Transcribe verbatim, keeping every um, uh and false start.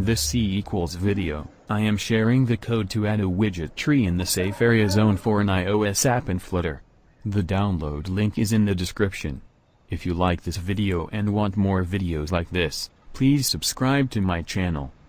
In this C equals video, I am sharing the code to add a widget tree in the safe area zone for an iOS app in Flutter. The download link is in the description. If you like this video and want more videos like this, please subscribe to my channel.